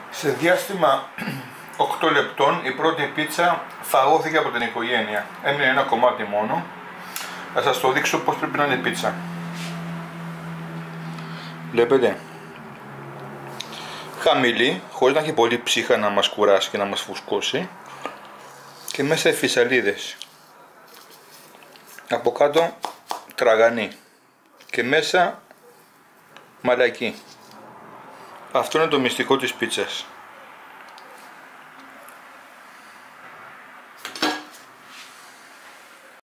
Σε διάστημα 8 λεπτών η πρώτη πίτσα φαγώθηκε από την οικογένεια. Έμεινε ένα κομμάτι μόνο. Θα σας το δείξω πώς πρέπει να είναι η πίτσα. Βλέπετε. Χαμηλή, χωρίς να έχει πολύ ψύχα να μας κουράσει και να μας φουσκώσει. Και μέσα οι φυσαλίδες. Από κάτω τραγανή. Και μέσα μαλακή. Αυτό είναι το μυστικό της πίτσας.